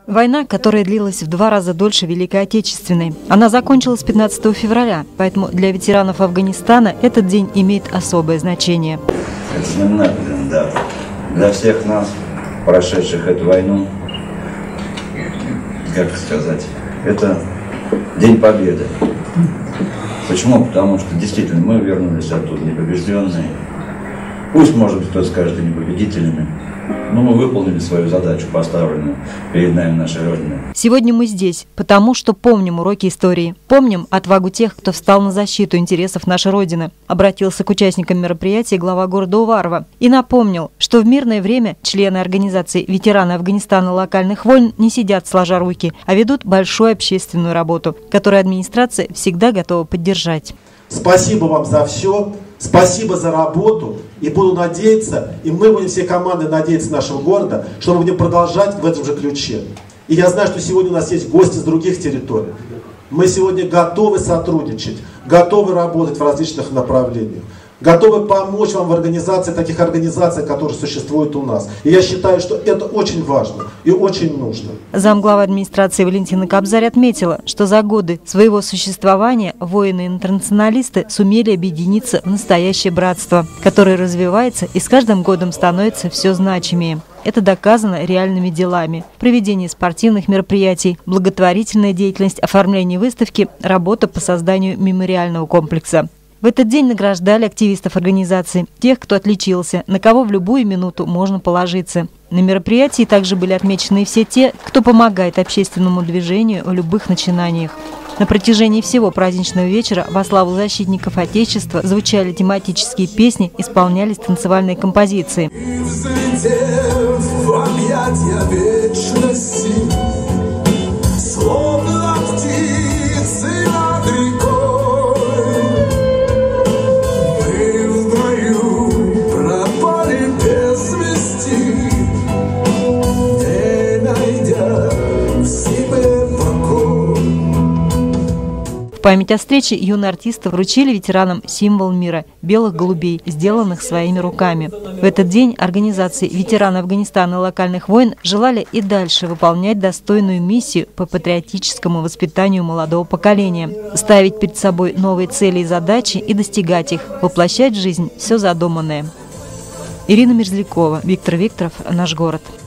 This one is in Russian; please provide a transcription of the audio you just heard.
Война, которая длилась в 2 раза дольше Великой Отечественной. Она закончилась 15 февраля, поэтому для ветеранов Афганистана этот день имеет особое значение. Это знаменательная дата. Для всех нас, прошедших эту войну, как сказать, это День Победы. Почему? Потому что действительно мы вернулись оттуда непобежденные. Пусть, может быть, кто-то скажет, и не победителями, но мы выполнили свою задачу, поставленную перед нами нашей Родиной. Сегодня мы здесь, потому что помним уроки истории. Помним отвагу тех, кто встал на защиту интересов нашей Родины. Обратился к участникам мероприятия глава города Уварова и напомнил, что в мирное время члены организации «Ветераны Афганистана локальных войн» не сидят сложа руки, а ведут большую общественную работу, которую администрация всегда готова поддержать. Спасибо вам за все. Спасибо за работу, и буду надеяться, и мы будем всей командой надеяться нашего города, что мы будем продолжать в этом же ключе. И я знаю, что сегодня у нас есть гости с других территорий. Мы сегодня готовы сотрудничать, готовы работать в различных направлениях, готовы помочь вам в организации таких организаций, которые существуют у нас. И я считаю, что это очень важно и очень нужно. Замглавы администрации Валентина Кобзарь отметила, что за годы своего существования воины-интернационалисты сумели объединиться в настоящее братство, которое развивается и с каждым годом становится все значимее. Это доказано реальными делами. Проведение спортивных мероприятий, благотворительная деятельность, оформление выставки, работа по созданию мемориального комплекса. В этот день награждали активистов организации, тех, кто отличился, на кого в любую минуту можно положиться. На мероприятии также были отмечены все те, кто помогает общественному движению в любых начинаниях. На протяжении всего праздничного вечера во славу защитников Отечества звучали тематические песни, исполнялись танцевальные композиции. В память о встрече юные артисты вручили ветеранам символ мира – белых голубей, сделанных своими руками. В этот день организации «Ветераны Афганистана локальных войн» желали и дальше выполнять достойную миссию по патриотическому воспитанию молодого поколения, ставить перед собой новые цели и задачи и достигать их, воплощать в жизнь все задуманное. Ирина Мерзлякова, Виктор Викторов, «Наш город».